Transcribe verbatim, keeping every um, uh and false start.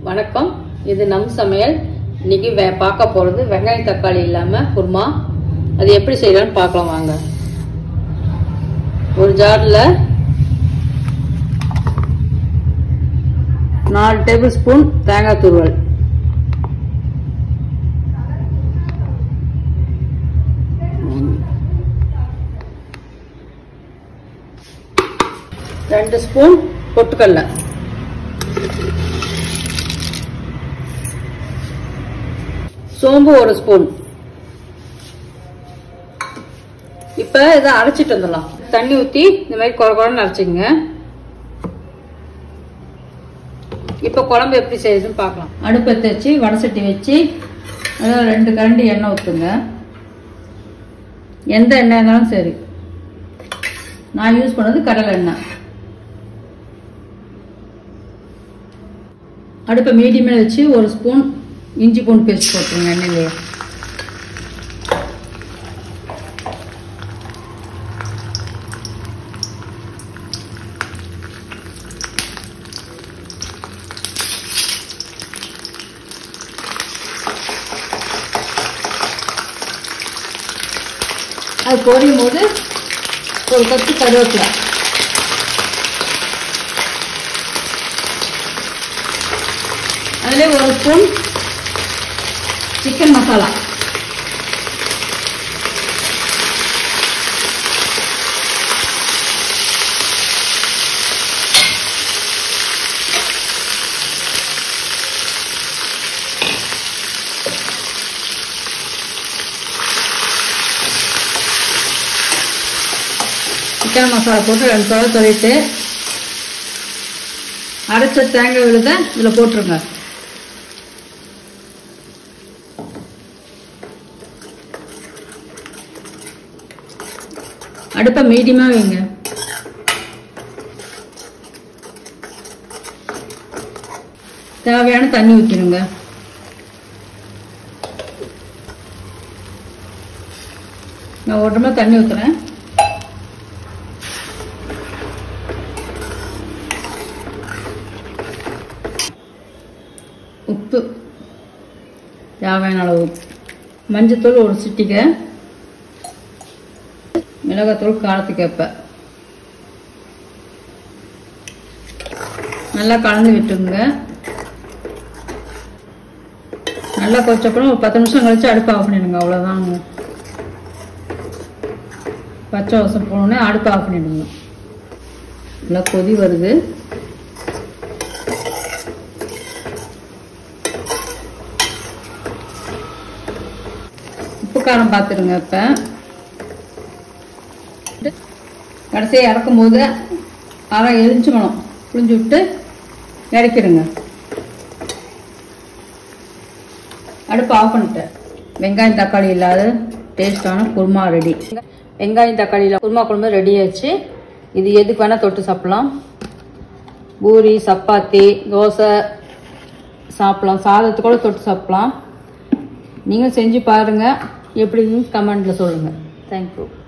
வணக்கம், இது நம் சமையல். இன்னைக்கு பார்க்க போறது வெங்காயம் தக்காளி இல்லாம குருமா. அது எப்படி செய்யலாம்னு பார்க்கலாம் வாங்க. ஒரு ஜார்ல நாலு டேபிள் ஸ்பூன் தேங்காய் துருவல், ரெண்டு ஸ்பூன் பொட்டுக்கடலை, சோம்பு ஒரு ஸ்பூன். இப்ப இதை அரைச்சிட்டு வந்துடலாம். தண்ணி ஊத்தி இந்த மாதிரி குறை குறைன்னு அரைச்சிங்க. இப்ப குழம்பு எப்படி செய்யுதுன்னு பார்க்கலாம். அடுப்பத்தை வச்சு வடை சட்டி வச்சு அதில் ரெண்டு கரண்டி எண்ணெய் ஊற்றுங்க. எந்த எண்ணெய் இருந்தாலும் சரி, நான் யூஸ் பண்ணது கடலை எண்ணெய். அடுப்பை மீடியமில் வச்சு ஒரு ஸ்பூன் இஞ்சி பூண்டு பேஸ்ட் போட்டுருங்க எண்ணெயிலே. அது பொரியும் போது ஒரு கப்பு கருவேப்பிலை, அதிலே ஒரு spoon chicken masala, chicken masala போட்டு ரெண்டு தடவை தொலைட்டு அரைச்ச தேங்காய் விழுத இதில் போட்டுருங்க. அடுப்பை மீடியமா வைங்க. தேவையான தண்ணி ஊற்றிடுங்க. நான் ஒரு டம்ளர் தண்ணி ஊற்றுறேன். உப்பு தேவையான அளவு, மஞ்சத்தூள் ஒரு சிட்டிகை, மிளகாத்தூள் காரத்துக்கு ஏற்ப நல்லா கலந்து விட்டுருங்க. நல்லா கொச்சப்பறம் ஒரு பத்து நிமிஷம் கழிச்சு அடுப்பு ஆஃப் பண்ணிடுங்க. அவ்வளோதாங்க. பச்சை வாசம் போனோடனே அடுப்பு ஆஃப் பண்ணிடுங்க. நல்லா கொதி வருது. உப்பு காரம் பார்த்துடுங்க. இப்போ கடைசியை இறக்கும் போது அரை எலுமிச்சம்பழம் புளிஞ்சு விட்டு இறக்கிடுங்க. அடுப்பு ஆஃப் பண்ணிட்டேன். வெங்காயம் தக்காளி இல்லாத டேஸ்டான குருமா ரெடி. வெங்காயம் தக்காளி இல்லாத குருமா குழம்பு ரெடி ஆச்சு. இது எதுக்கு வேணால் தொட்டு சாப்பிடலாம். பூரி, சப்பாத்தி, தோசை சாப்பிடலாம். சாதத்து கூட தொட்டு சாப்பிடலாம். நீங்கள் செஞ்சு பாருங்கள். எப்படின்னு கமெண்ட்டில் சொல்லுங்கள். தேங்க்யூ.